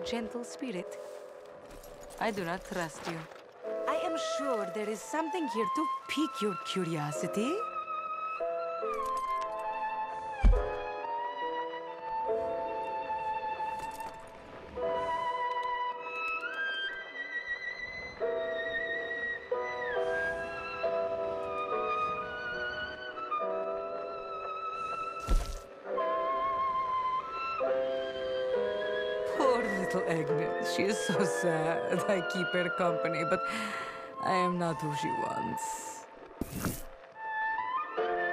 gentle spirit. I do not trust you. I am sure there is something here to pique your curiosity. Poor little Agnes. She is so sad. I keep her company, but I am not who she wants.